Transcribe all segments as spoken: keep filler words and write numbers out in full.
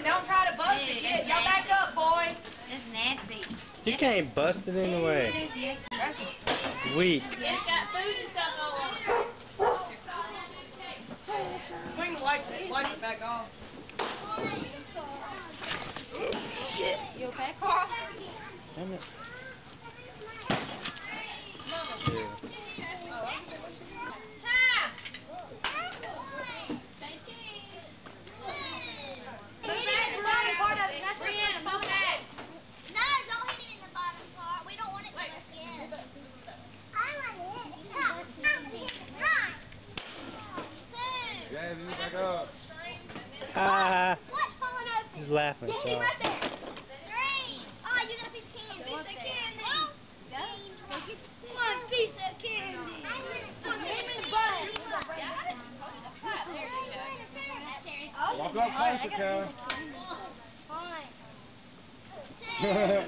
Don't try to bust it yet. Y'all back up, boys. It's nasty. You can't bust it anyway. Weak. It's got food and stuff on it. We can wipe it, wipe it back off. Shit. You okay, Carl? Damn it. Time! Say cheese. Move back the bottom part of it. That's where Brianna, move back. No, don't hit him in the bottom part. We don't want it to bust in. I want it. Come, come, come. Two. Yeah, move back up. Ah, What's falling open? he's laughing. Yeah, So. right there. Three. Oh, you got a piece of candy. Piece of candy. One piece of candy. Walk up closer, Karen. One. Two.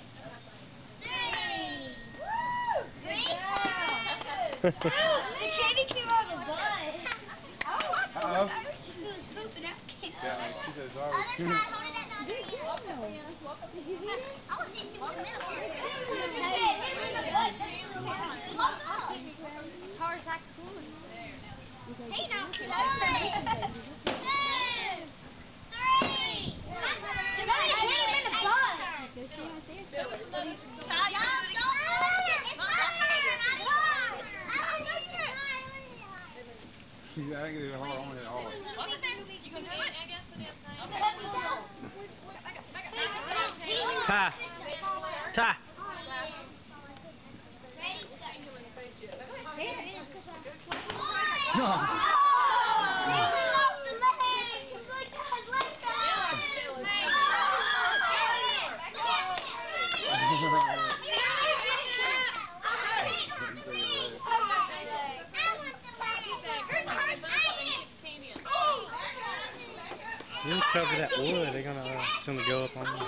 Three. Uh The candy came out of the butt. Oh, what's Uh-oh. He was pooping out candy. Yeah, she said sorry. Other side, hold it at the other end. I was hitting you in the middle here. As hard as I could. Hey, now. One, two, three. You're going to hit him in the butt. Y'all don't move it. It's my turn. I won. I won. She's angry hard on it all. You gonna do it against the next thing? Ta. Ta. Oh! He lost the leg! Look at his leg go! You can cover that wood. They're gonna, uh, it's gonna go up on you.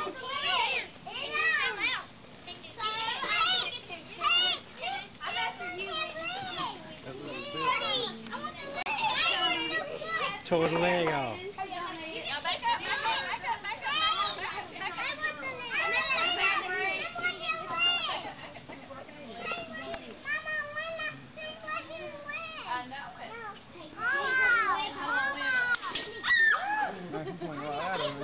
Tore the leg off. Y'all back up, back up, back up, back up, back up, back up. I know it. Nice point right out of it.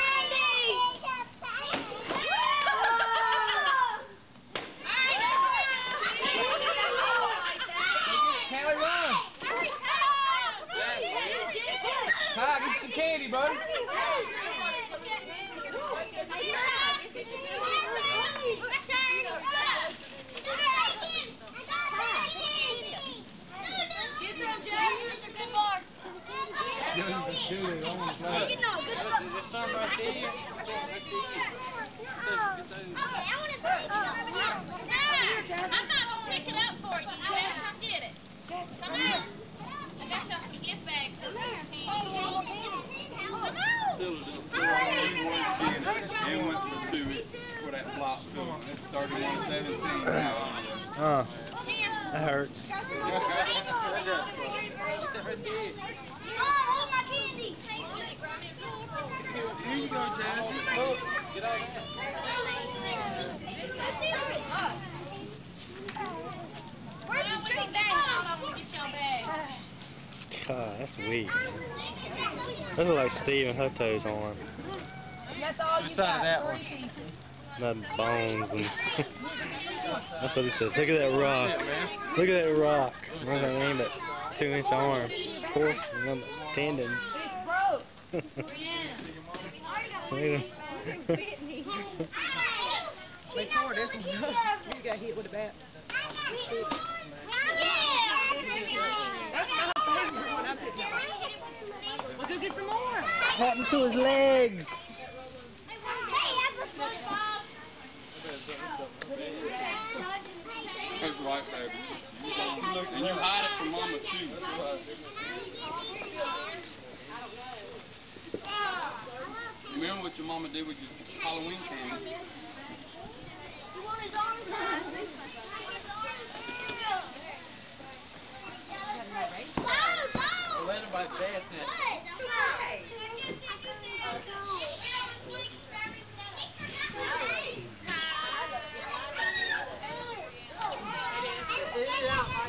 Callie, run! Hi, get some candy, buddy. There's some right there. I'm not gonna pick it up for you. You better come get it. Come here. I got y'all some gift bags. Come on. They went for two for that flop film. It's thirty-one seventeen. Oh, that hurts. Oh, my candy! Here you go, Jasmine. Oh, get out of there. Where's the treat bag? Get your bag. God, that's weak. Those are like Steve and Hutto's arm. That's all you Beside got. that Three one. pieces. Not bones and that's what he says. Look at that rock. That's it, man. Look at that rock. I'm gonna name it two inch arm. Four tendons. It's broke. They tore this one up. You got hit with a bat. That's my favorite one I picked up. Well, go get some more. What happened to his legs? That's right, baby. And you hide it from Mama, too. Remember what your mama did with your Halloween candy? You want his arms? Go, go! Let everybody dance now. What? it out.